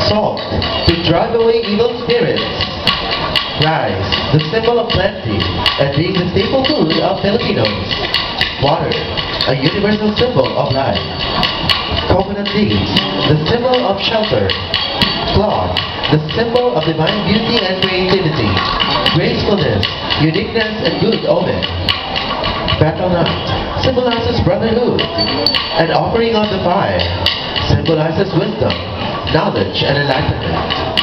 Salt, to drive away evil spirits. Rice, the symbol of plenty, and being the staple food of Filipinos. Water, a universal symbol of life. Coconut leaves, the symbol of shelter. Cloth, the symbol of divine beauty and creativity. Gracefulness, uniqueness, and good omen. Betel nut symbolizes brotherhood. An offering on the fire symbolizes wisdom, knowledge, and enlightenment.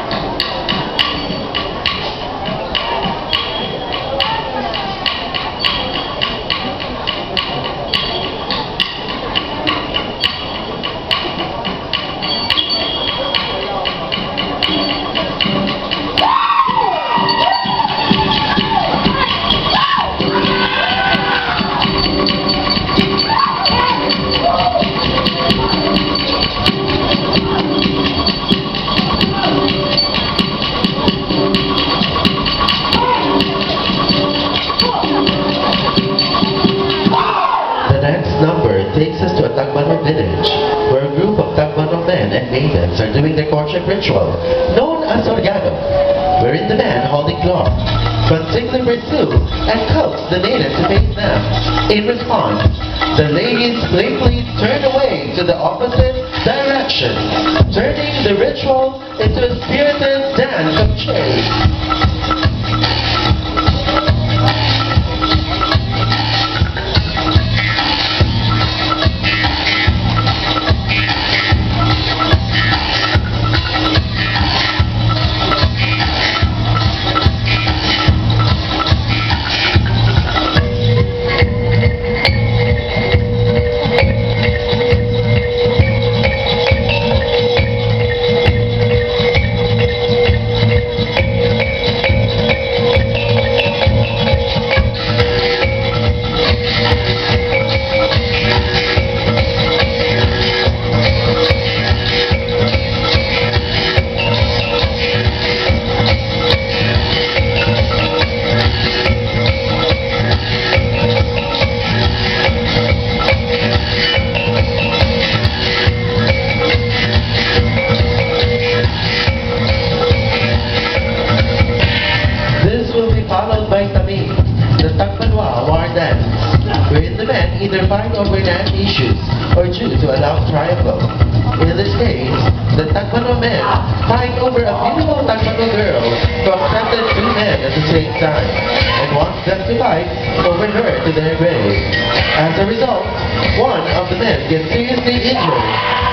Takes us to a Tagbanor village, where a group of Tagbanor men and maidens are doing their courtship ritual, known as Orgado, wherein the men holding cloth continually pursue and coax the maiden to face them. In response, the ladies playfully turn away to the opposite direction, turning the ritual into a spirited dance of chase. Followed by Tabi, the Tagbanwa war dance, wherein the men either fight over dance issues or choose to allow triangle. In this case, the Tagbanwa men fight over a beautiful Tagbanwa girl who accepted two men at the same time and wants them to fight over her to their grave. As a result, one of the men gets seriously injured.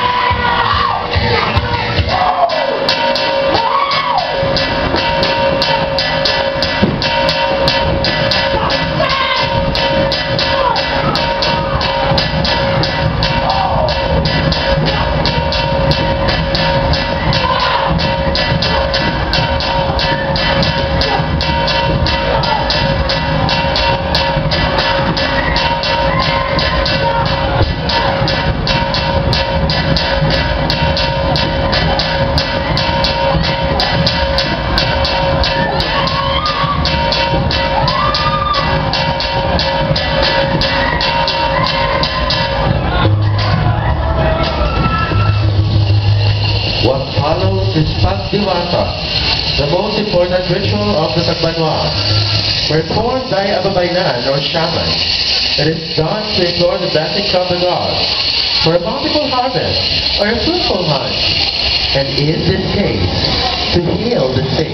Is Pagdiwata, the most important ritual of the Tagbanwa, performed by a babaylan or shaman. It is done to implore the blessings of the gods for a bountiful harvest or a fruitful hunt, and in this case, to heal the sick.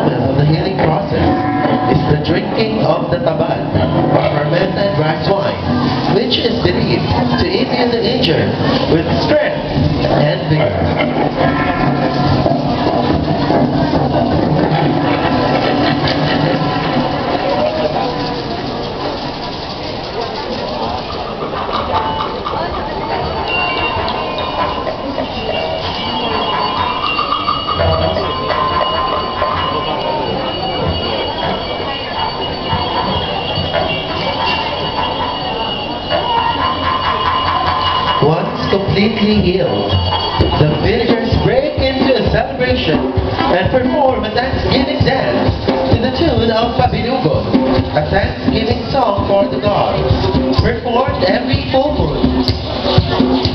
element of the healing process is the drinking of the tabad, or fermented rice wine, which is believed to imbue the injured with strength and vigor. Once completely healed, the villagers break into a celebration and perform a Thanksgiving dance to the tune of Pabilugon, a Thanksgiving song for the gods, performed every full moon.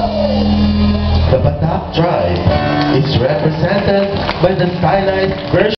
Tribe is represented by the stylized version